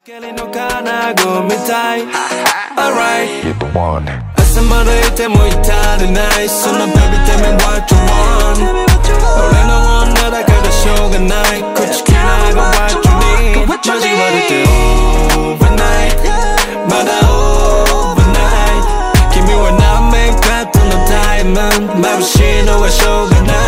朝までいても至れないその Baby tell me what you want 俺の女だけどしょうがない口切らが what you need 交われて overnight まだ overnight 君は何名かとのタイム眩しいのはしょうがない